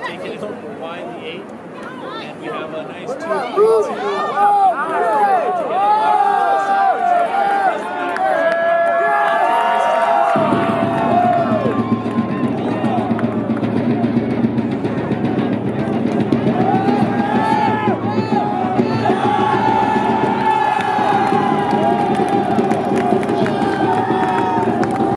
taking it over wide the 8. And we have a nice 2-3-2.